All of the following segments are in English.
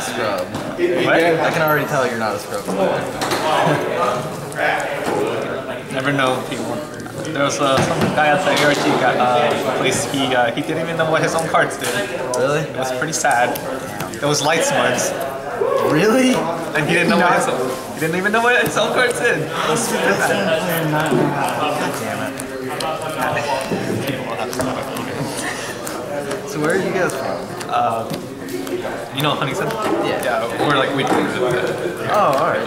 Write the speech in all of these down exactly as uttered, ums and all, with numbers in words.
scrub. What? I can already tell you're not a scrub player. Never know people. There was uh, some guy at the A R G uh, place, he, uh, he didn't even know what his own cards did. Really? It was pretty sad. There was light smuds. Really? And he didn't know what his own, he didn't even know what his own cards did. It was super bad. God damn it. So where are you guys from? Uh, you know Huntington? Yeah. Yeah, we're like, we do it. Oh, alright.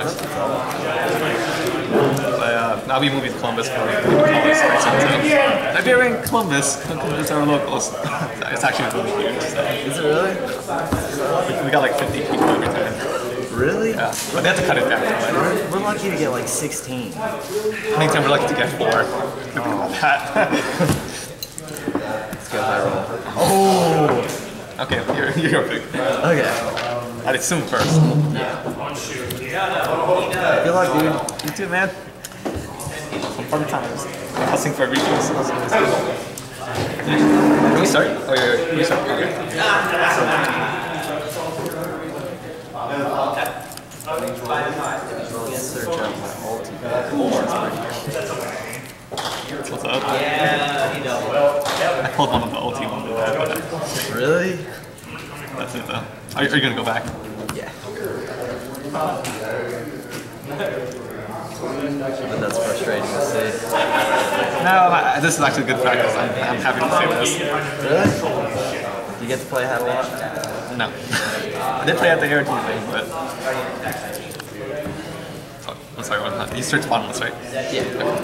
But uh, I'll be moving to Columbus for Columbus. If you're in Columbus, come visit our locals. It's actually really huge. So. Is it really? We, we got like fifty people every time. Really? Yeah. But they have to cut it down. We're, we're lucky to get like sixteen. Huntington, we're lucky to get four. Oh. Let's go high roll. Oh! Okay, you're, you're big. Okay. I'd assume first. Yeah. Good luck, dude. You too, man. Some fun times. Hustling for everything. Can we start? Oh, yeah, yeah. Can we start? Okay. Search up my ultimate. What's up? Yeah, you know. I pulled one of the ulti ones in that, but really? That's it though. Are, are you gonna go back? Yeah. But that's frustrating to see. No, I, this is actually good practice. I'm, I'm happy to say this. Really? Do you get to play Hat a lot? No. I did play at the A R T thing, but... Oh, I'm sorry, what? You searched bottomless, right? Yeah.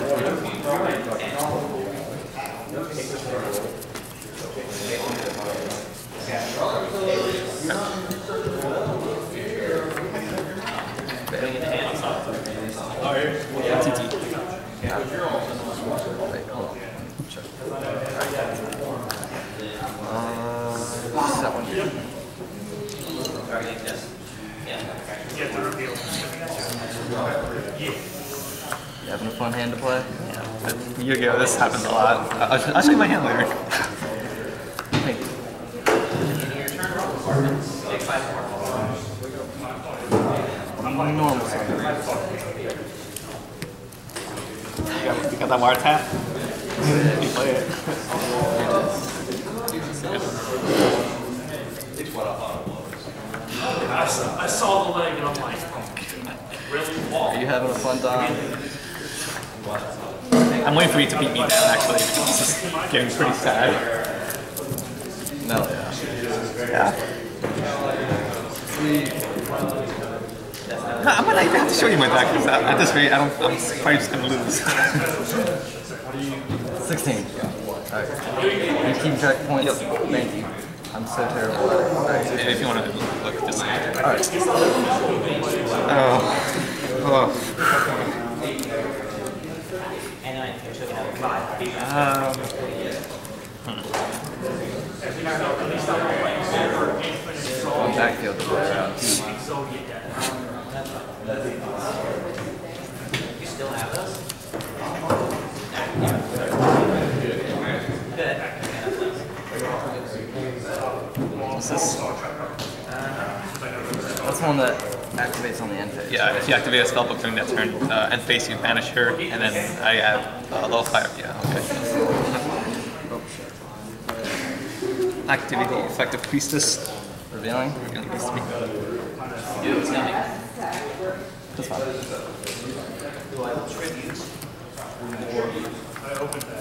T T. Wait, hold on. Sure. Uh, just that one. You having a fun hand to play? Yeah. Yugioh, this happens a lot. I'll, I'll show you my hand later. Thank you. Normal size. You got, you got that wire tap? You play it. I saw the leg and I'm like, really? Are you having a fun time? I'm waiting for you to beat me down, actually, because this is getting pretty sad. No, yeah. Yeah. No, I'm gonna have to show you my deck, because at this rate, I don't, I'm probably just gonna lose. sixteen. Alright. You keep track of points? Yep. Thank you. I'm so terrible at it. Alright. Yeah, if you want to look, just... Alright. Oh. Oh. Um... Hmm. Backfield to play out. You still have those? What's this? That's one that activates on the end phase. Yeah, if you activate a spellbook during that turn, uh, end phase, you banish her, and then I add uh, low fire. Yeah, okay. Activate the effective priestess. Revealing? Revealing beast to me. It's coming. That's fine. Do I tribute? I opened that.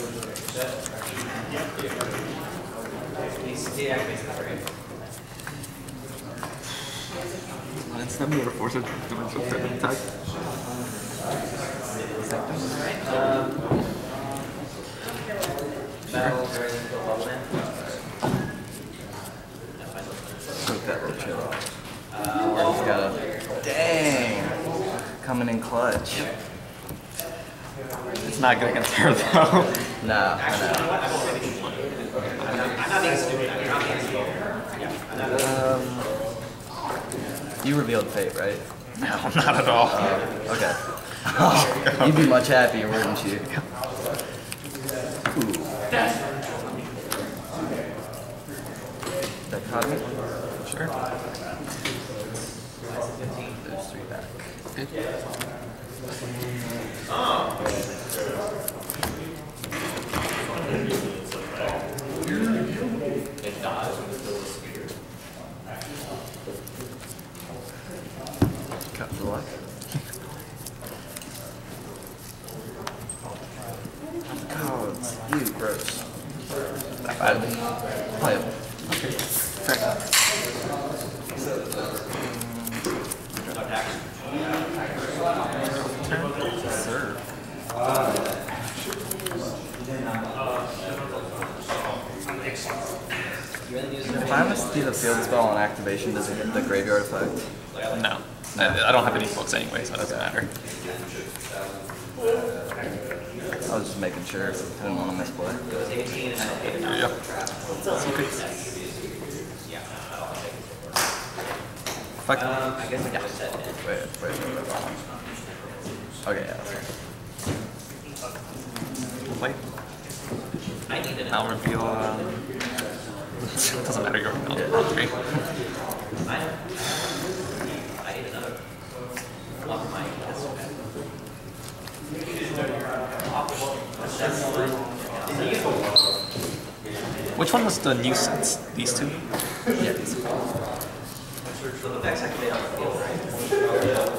Please deactivate the trade. It's never never force it to dimensional attack. Um, battle during the bubble in. Took that little chill off. Or he's got a... Dang! Coming in clutch. It's not good against her though. Nah, I know. Um, you revealed Fate, right? No, not at all. Uh, okay. You'd be much happier, wouldn't you? Ooh. That caught me? Sure. Cut the luck. Codes. You gross. That bad. Playable. Okay. Fair enough. Serve. If I have to do the field spell on activation, does it hit the graveyard effect? No. I, I don't have any books anyway, so it doesn't matter. I was just making sure. I didn't want to misplay. There you go. Okay. Fuck. Um, I guess I Yeah. can set it. Wait, wait, wait, wait, wait. Okay, yeah, that's right. Play. I need an I'll reveal. Um, it doesn't matter. You're on three. I I need another. Off my Which one was the new sets? These two? Yeah, it's So the next I can play on the field, right?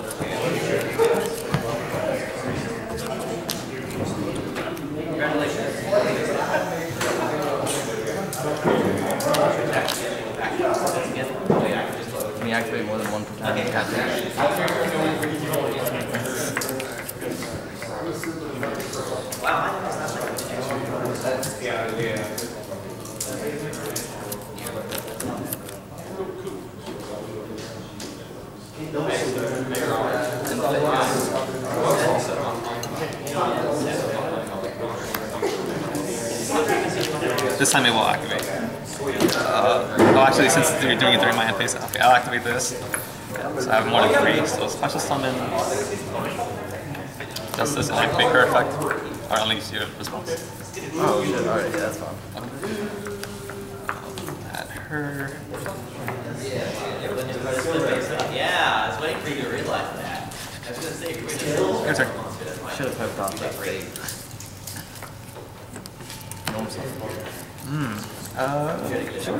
Congratulations. Can you activate more than one per time? Wow, I think that's not right. This time it will activate. Uh, oh, actually, since you're doing it during my end phase, okay, I'll activate this. So I have more than three. So special summon. Does this activate her effect? Or at least your response? Oh shit, alright, yeah, that's fine. Add her. Yeah, I was waiting for you to realize that. I was gonna say, you're gonna Your turn. Should have piped off that rate. Gnome stuff. Hmm. Uh, sure.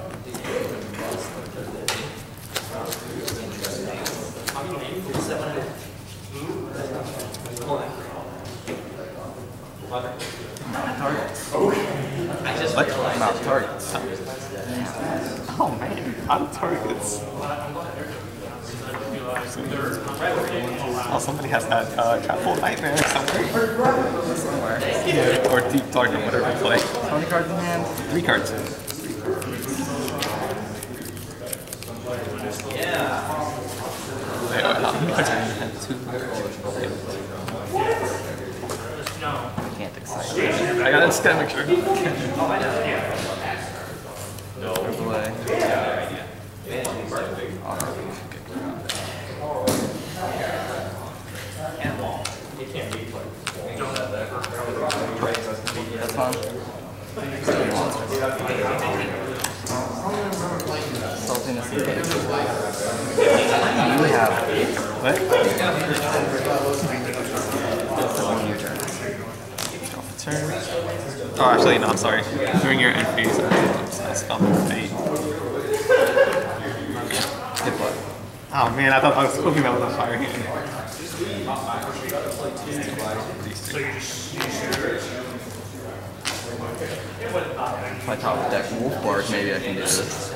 Targets. I just What? realized. Not targets. Oh man, out of targets. Oh, somebody has that uh, Trapful Nightmare somewhere. Somewhere. Yeah, or Deep Target, whatever you play. How many cards in hand? Three cards. Yeah. Wait, wait, how many cards are in your hand? Two. I can't excite. I gotta just gotta make sure. Rip away. That's fine. Saltiness is good. You have What? on your turn. Turn. Oh, actually, no, I'm sorry. During your end phase, I spelled fate. Hit what? Oh man, I thought I was hoping that was a fire hand. If I top deck Wolf Bark, maybe I can do this.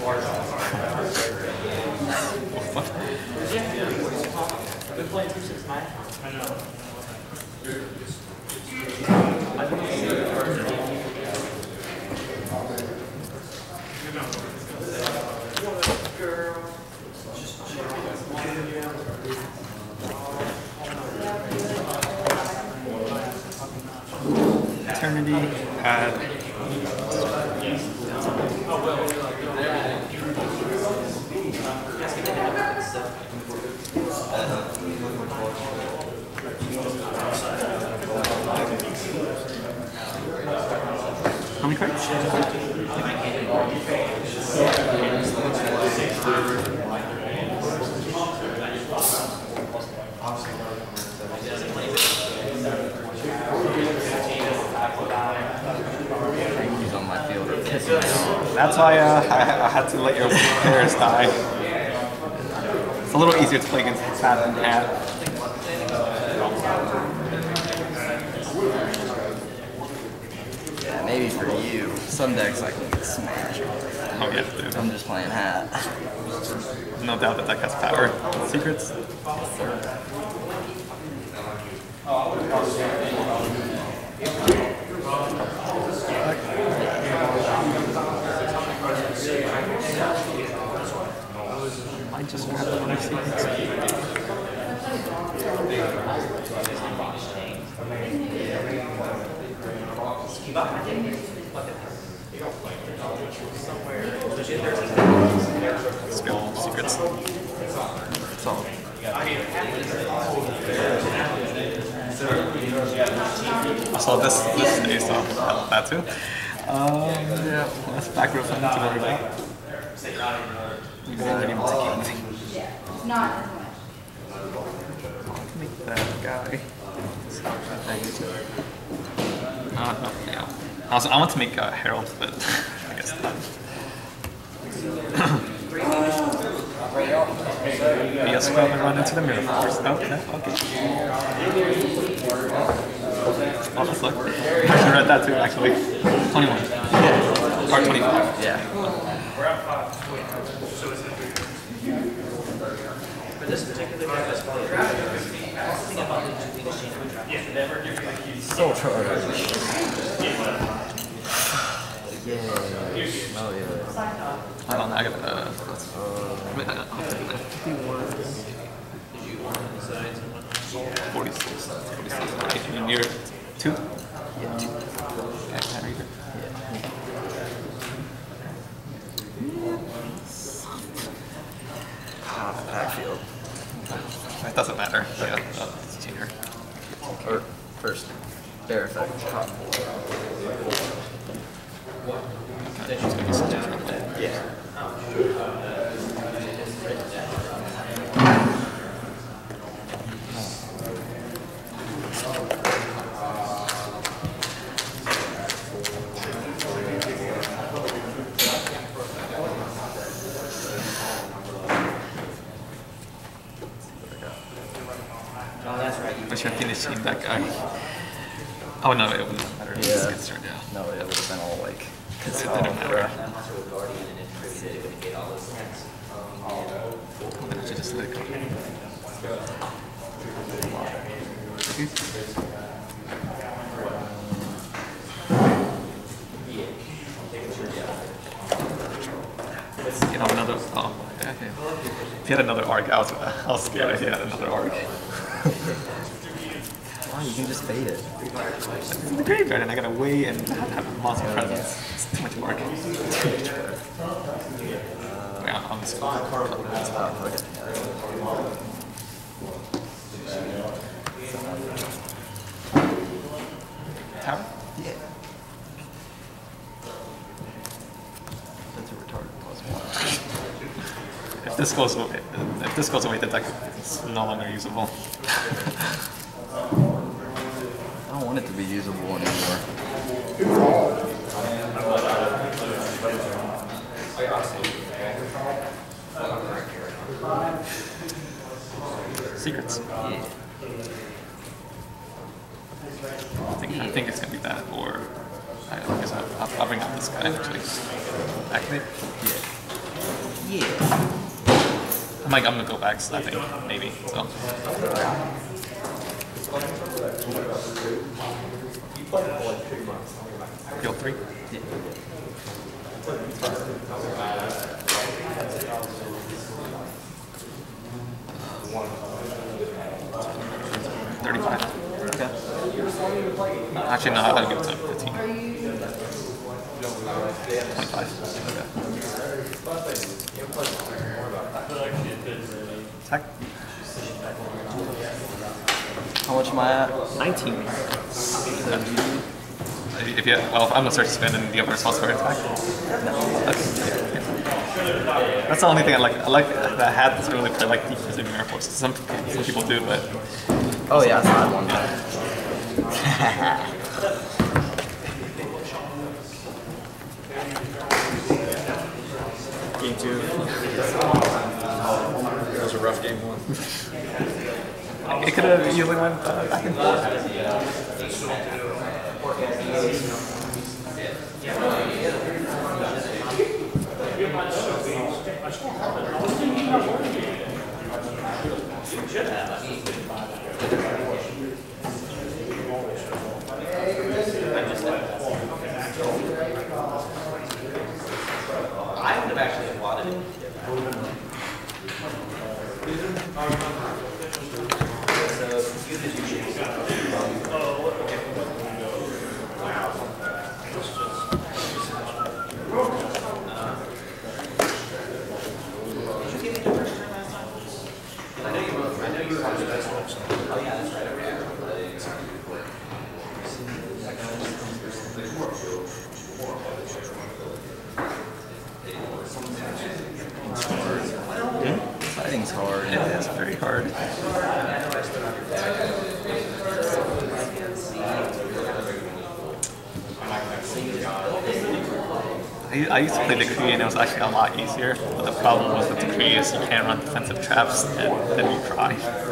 Eternity, add. How many cards? That's why uh, I, I had to let your players die. It's a little easier to play against Fhat than Fhat. Yeah, maybe for you. Some decks I can smash. Oh yeah, dude. I'm just playing Hat. No doubt that deck has power. Secrets? I just grabbed one of secrets. Let's go, secrets. That's all. I saw this this day, so that too. Um, yeah, that's back row fun to worry about. You didn't even take anything. Not as much. Make that guy. Uh, no, yeah. Also, I want to make a Herald, but I guess not. Be a scrub and run into the mirror first. Okay, okay. Oh, that's luck. I should read that too, actually. twenty-one. Yeah. Or twenty-five. Yeah. For this particular deck, this player, think about the two things changing. Soul charge. Yeah. Oh yeah. I don't know, I gotta, uh, I mean, I'll take that. Did you want to decide someone? forty-six. forty-six. Okay, and you're two? Yeah, two. Okay, can I read it? Ah, backfield. It doesn't matter. Yeah, uh, it's cheater. Or first, bear effect. Top. It's gonna be such a trouble. Yeah. Oh, that's right. I should finish seeing that guy. Oh no, it wouldn't matter. It's Yeah. concerned, yeah. No, it would have been all like. It didn't matter. I should just let it go. You know, another. Oh, okay. If he had another arc, I was, I was scared if he had another arc. Oh, you can just fade it. It's in the graveyard, and I gotta wait and have a monster presence. It's too much work. Yeah, I'm just gonna Oh, okay. Tower? Yeah. That's a retarded plus one. If this goes away, if this goes away, the deck is no longer usable. I don't want it to be usable anymore. Secrets. Yeah. I think, I think it's gonna be that, or I don't guess I'll, I'll, I'll bring out this guy actually. Activate. Yeah. Yeah. I'm like I'm gonna go back. I think maybe so. Heal three. Yeah. thirty-five. Okay. Actually, no, I'll give it to fifteen. twenty-five. Attack. How much am I at? nineteen. If you, well, if I'm gonna start spending the other spell square attack. That's, yeah. That's the only thing I like. I like the hat doesn't really play like defensive mirror forces. Some, some people do, but. Oh yeah, it's not one. game two. That was a rough game one. It could have easily went uh, back and forth. I would have actually applauded it. Fighting's hard. It is very hard. I, I used to play Decree and it was actually a lot easier, but the problem was with Decree is you can't run defensive traps and then you cry.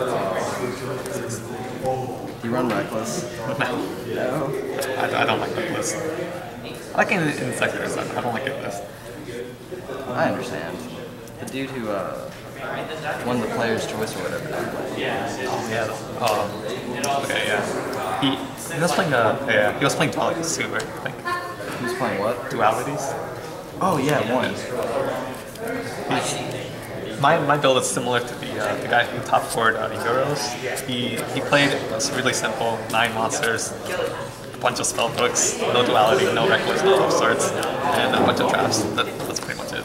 Do you run Reckless? No. No. I, I don't like Reckless. I like it in, in sectors, I don't like it this. I understand. The dude who uh, won the Player's Choice or whatever. Oh, yeah. Oh, okay, yeah. He, he was playing, uh, yeah, he was playing Dualities too, right? I think. Who's playing what? Dualities? Oh yeah, one. He's, my, my build is similar to the uh, the guy who top scored uh, Yugioh. He he played it's really simple, nine monsters, a bunch of spell books, no duality, no reckless, no top swords, and a bunch of traps. That, that's pretty much it.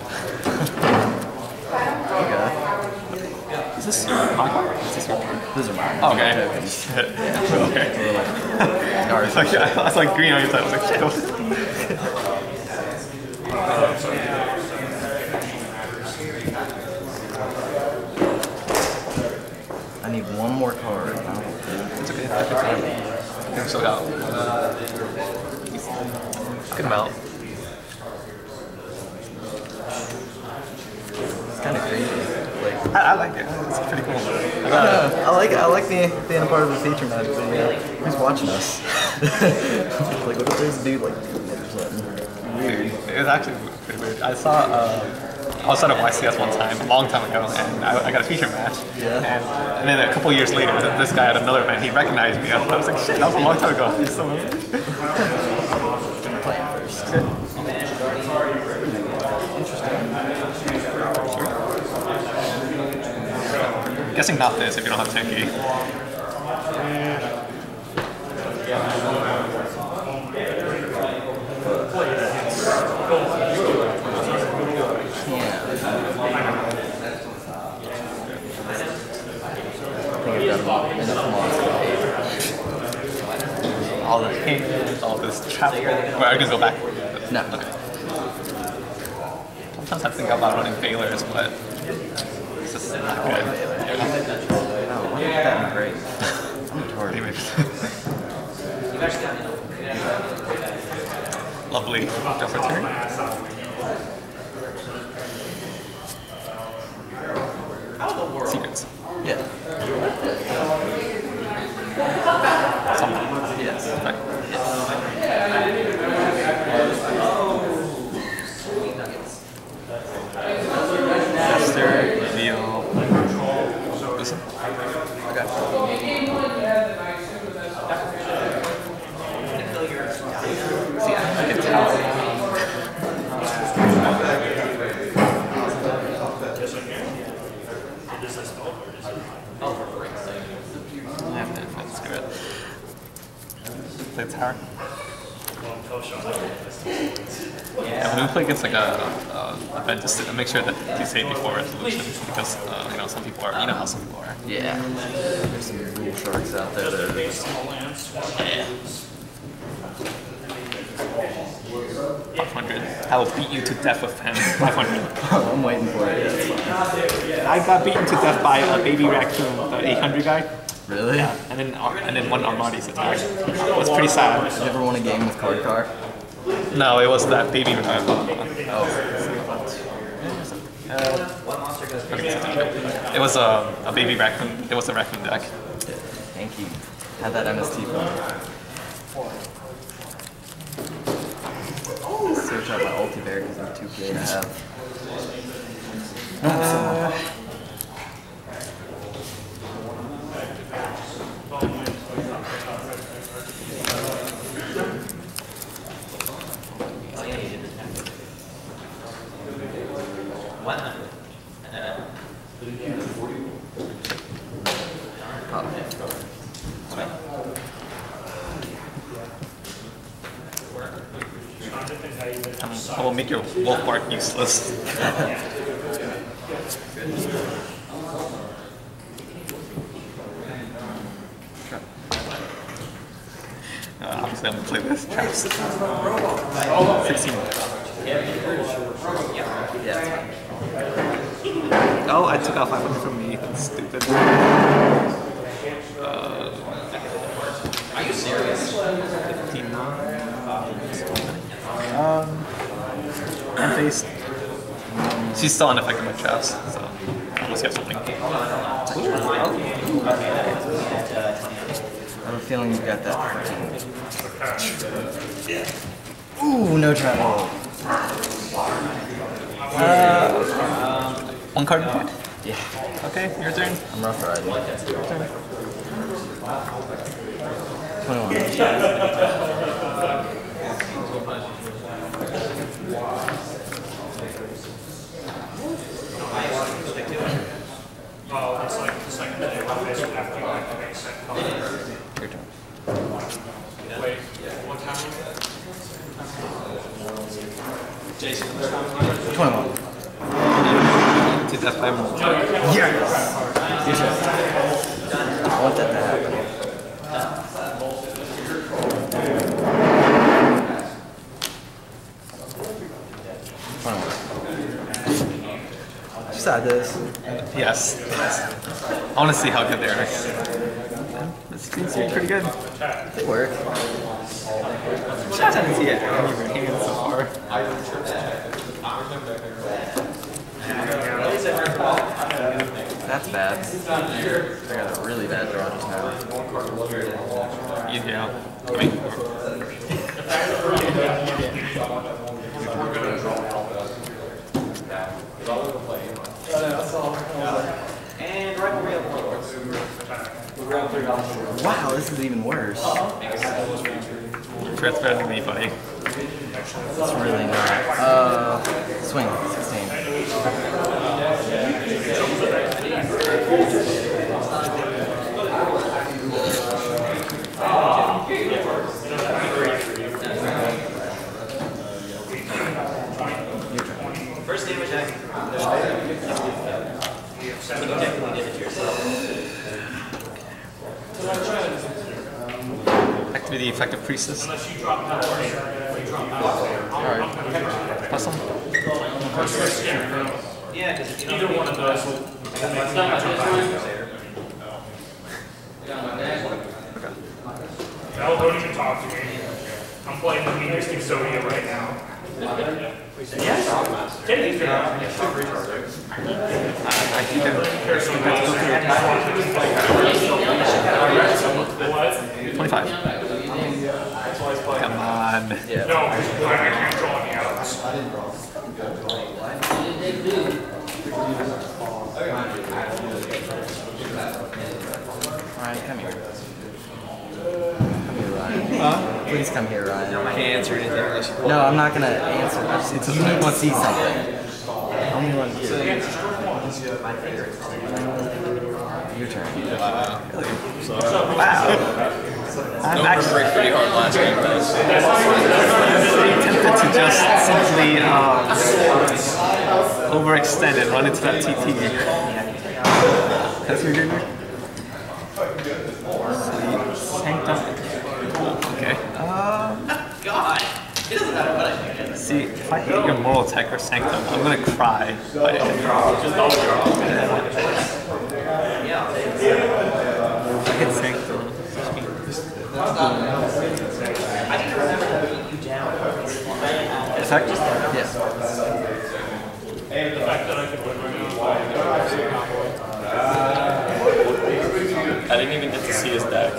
Okay. Is this my card? Is this your card? Those are mine. Okay. Tokens. Shit. Okay. Yeah. I was like, I was like green on your side. I was like, shit. I need one more card. No. It's okay. I think I'm still out. Good amount. It's kind of crazy. Like, I, I like it. It's pretty cool. I got yeah, I like I like being being a part of the feature match. But yeah, who's watching us? Like, what if there's a dude like weird? It was actually pretty weird. I saw, uh, I was at a Y C S one time, a long time ago, and I, I got a feature match. Yeah. And, and then a couple years later, this guy at another event, he recognized me. I was like, shit, that was a long time ago. So, Playing first. I'm guessing not this if you don't have Tenki. All the hate, all this trap. Wait, I can go back. No. Okay. Sometimes I think about running failures, but it's just not good. Oh, why did that be great? I'm retarded. Lovely. Jump return. Secrets. Yeah. Something. Yes. Right. Tester, reveal. Listen. Okay. See, I think it's how. Play tower. Yeah, when we play against like a, a event, just to make sure that you say before resolution, because uh, you know some people are, you know how some people are. Yeah. There's some rule sharks out there that are just. Yeah. five hundred. I will beat you to death with him. five hundred. I'm waiting for it. Yeah, it's fine. I got beaten to death by a baby raccoon, the eight hundred guy. Really? Yeah, and then Ar- and then one Armadi's attack. It was pretty sad. Have you ever won a game with card car? No, it was that baby. Uh, Oh. One monster goes crazy. It was a, a baby raccoon. It was a raccoon deck. Thank you. Had that M S T phone. Search out my ulti bear because I'm too gay to have. Uh, I will make your wolf bark useless. uh, obviously, I'm gonna play this traps. sixteen. yeah. Oh, I took out five hundred from me. That's stupid. Uh, Are you serious? fifteen more. Um, unfaced. She's still unaffected by traps, so unless you have something. I have a feeling you got that. Ooh, no travel. Uh, one card in hand. Yeah. Okay, your turn. I'm rough riding. Your turn. twenty-one. Oh, it's like the second day of this after you activate set color. Your turn. Wait, what time is it? twenty-one. To death by more. Yes! Your turn. I want that to happen. twenty-one. Just add this. Yes. Yes. I want to see how good they are. This seems pretty good. They work. Shout out to see it. I haven't even hand so far. That's bad. I got a really bad draw just now. Yugioh. Wait. And rivalry of warlords. Wow, this is even worse. Sure, it's better than me, buddy. It's really not. Uh, swing, sixteen. First game attack. You technically did it to yourself. Activate the effective priestess. Alright. Plus some. Yeah, because if you Either one of those will make them No, don't even talk to me. I'm playing the meanest Exodia right now. Yes. Get it figured out. I think I'm What? twenty-five. Come on. No, I can't draw any outs. Alright, come here. Come here, Ryan. Huh? Please come here, Ryan. I can't answer anything unless you No, I'm not gonna answer. I just, it's, you need to see something. Only one here. Your turn. Wow. I'm actually pretty hard last game, guys. tempted to just simply um, overextend and run into that T T. That's your dinner? Sanctum. Okay. Um, God, it doesn't matter what I think. see, if I hit your moral tech or sanctum, I'm gonna cry. But I hit sanctum. I didn't remember to beat you down. Effect? Yeah. And the fact that I could didn't even get to see his deck.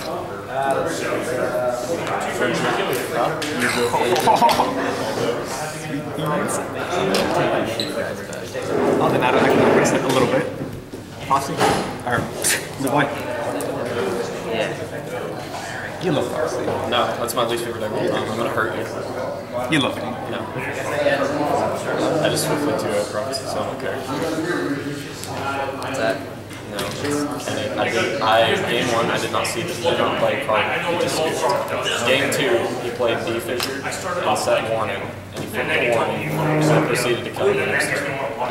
Oh, then I don't actually press it a little bit. Posse? Or, the boy? Yeah. You love Posse. No, that's my least favorite deck of all time. I'm gonna hurt you. You love it. No. I just swiftly two out proxy, so I don't care. What's that? No, it's Kenny. I did. I game one. I did not see this. He did not play card. He just scooped. Game two, he played D Fissure and set warning, and he flipped the warning, so I proceeded to kill him the next turn.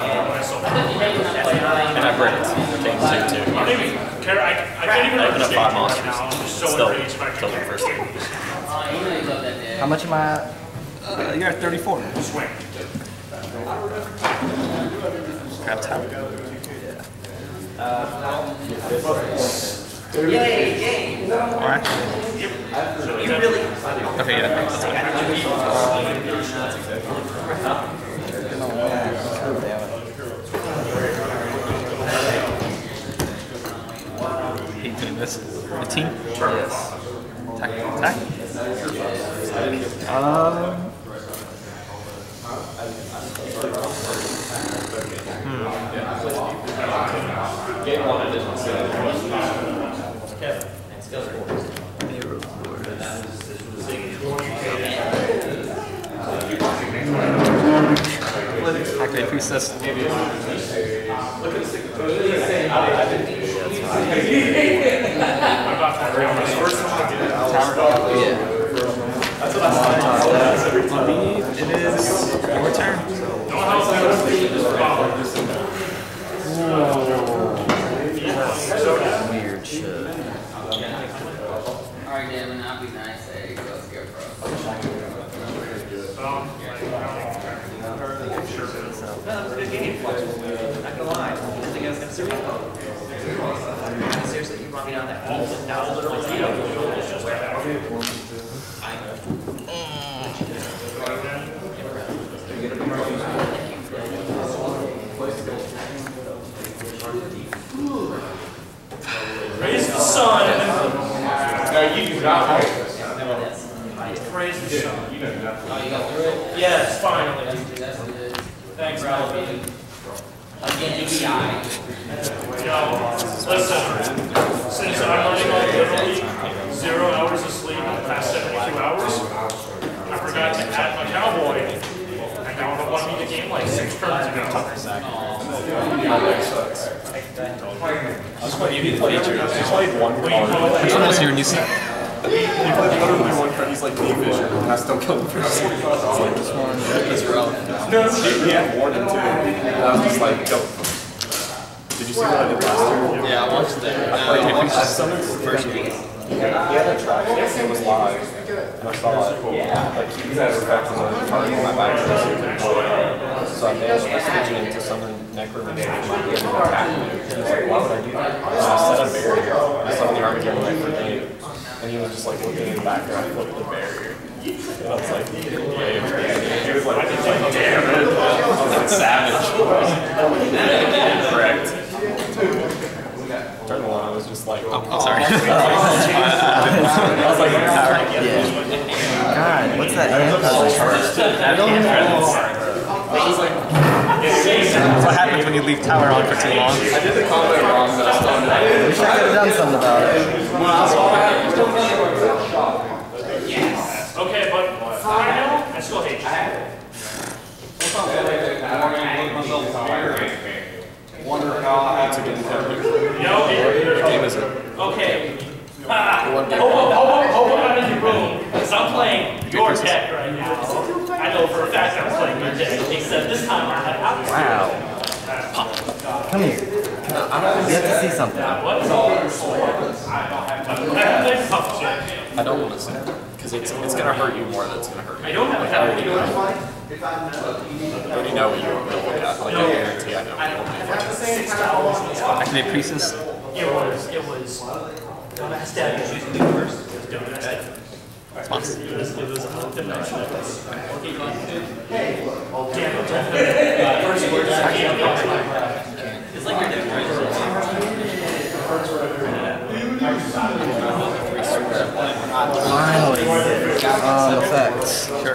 And I bricked game two too. I can't even I opened up understand five monsters. right now. I'm just so Still enraged by killed him first turn. How much am I at? Uh, you're at thirty-four. Swing. Grab tower. Alright. You really. Okay, yeah. That's fine. Hate doing this. eighteen? Yes. Attack, attack. Um. Game one, I didn't see it. Activate Priestess. I believe it is Your turn. weird shit. Alright, Devin, I'll be nice. There you go, Scarecrow. That was a good game. Not gonna lie. I didn't think I was gonna survive. Seriously, you brought me down that hole. That was literally zero. It's just Praise the sun. No, you do not. Praise the sun. Yes, finally. Thanks, Melvin. Yo, listen. Since I'm running on literally zero hours of sleep in the past seventy-two hours, I forgot to add my cowboy. And now it won me the game like six turns ago. Just played, you played, just played one card. Which one was your new set? He played literally one card. He's like D Fissure, and I still killed him first. This one. That's relevant. No, he, he had warning too. And I was just like, go. Did you see what I did last year? Yeah, I watched that. I played him. I summoned first game. He had a track. It was live. And I saw it. Like, he had effects on my back. So I managed to switch it into summon Necromancer from my game and attack me. He was like, why would I do that? And I set a barrier. I summoned the Armageddon right for game. And he was just like looking in the back and I flipped the barrier. And I was like, yeah. He was like, damn it. I was like, savage. Correct. Turn one, I was just like, Oh, oh sorry. I was like, Yeah. God, what's that hand? I don't know. What happens when you leave tower on for too long? I did the combo wrong, but I still did I wish I could have done something about it. Okay, but for right now, I still hate you. wonder how I had to get the No, What game is it? okay. Ah, hold on, hold on, hold on in your room, because I'm playing your deck right now. I know for a fact I'm playing your deck, except this time I have out. Wow. Come here. You have to see something. What? I don't want to say it, because it's, it's going to hurt you more than it's going to hurt me. I don't have a already calculator. I already know what you want to look at. Like, I guarantee I know what you want to look at. Six dollars. Activate Priestess. It was, it was, don't ask Dad, you choose to do first. It was don't ask Dad. Response. It was, it was a dimensional. Damn it. First word is actually. It's like your deck, right? Finally, um, effects. Sure.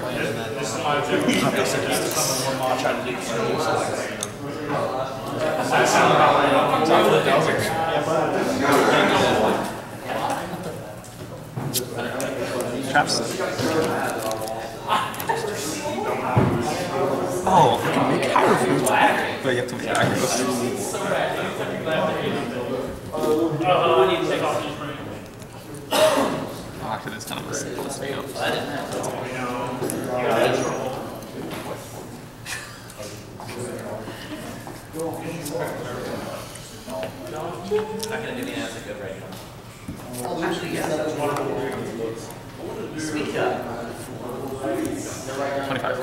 Traps. Oh, I can make higher food. But you have to make aggros. Uh, I need to take off these rings. Oh, actually, that's kind of a simplest thing. Not gonna do the answer good right now. Oh, actually, yeah. Speak up. twenty-five.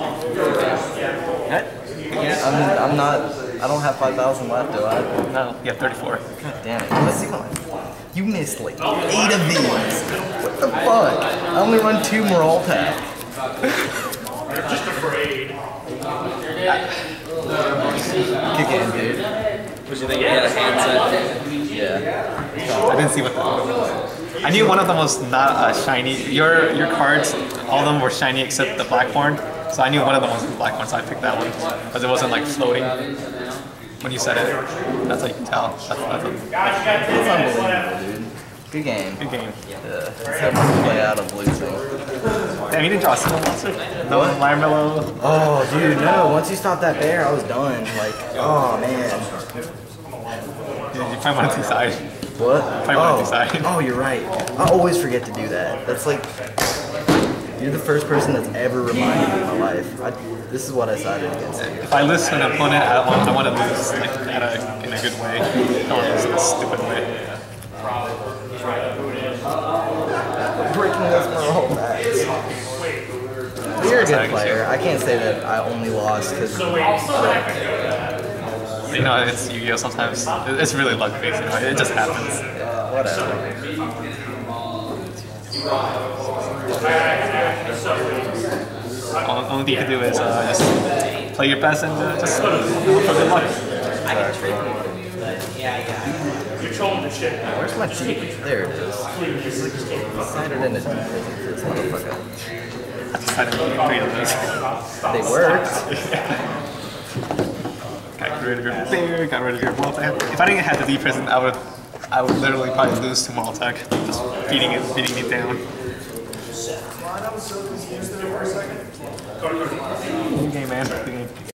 I'm, I'm not, I don't have five thousand left, do I? No, you have thirty-four. God damn it. Let's see what I, you missed like eight of these. What the fuck? I only run two morale tag. You're just afraid. Kick in, dude. What do you think? You had a handset? Yeah. I didn't see what that was. I knew one of them was not uh, shiny. Your your cards, all of them were shiny except the Blackthorn. So I knew one of them was the Blackthorn, so I picked that one. Because it wasn't like floating when you said it. That's how you can tell. That's, that's a, That's unbelievable, dude. Good game. good game. Yeah. Let's have one play out of losing. Damn, you didn't draw a single monster? No What? Liarmello. Oh, dude, no. Once you stopped that bear, I was done. Like, oh, man. Did you find one on the side? What? Find one on the Oh, side. oh, you're right. I always forget to do that. That's like, you're the first person that's ever reminded me in my life. I, this is what I sided against you. If I lose to an opponent, I want, I want to lose like at a, in a good way. I don't want to lose in a stupid way. Breaking this morale backs. You're a good player. I can't say that I only lost because. You know, it's Yu-Gi-Oh! Sometimes it's really luck based. You know, it just happens. Whatever. All, only thing you can do is uh, just play your best and uh, just hope for good luck. You're trolling the shit. Where's my cheat? There it is. Decided in a for this motherfucker. I decided to be three of those. They worked. Got rid of your bear, got rid of your multi. If I didn't have the D present, I would, I would literally probably lose to multi. Just beating it, beating me down. Good game, man. Good game.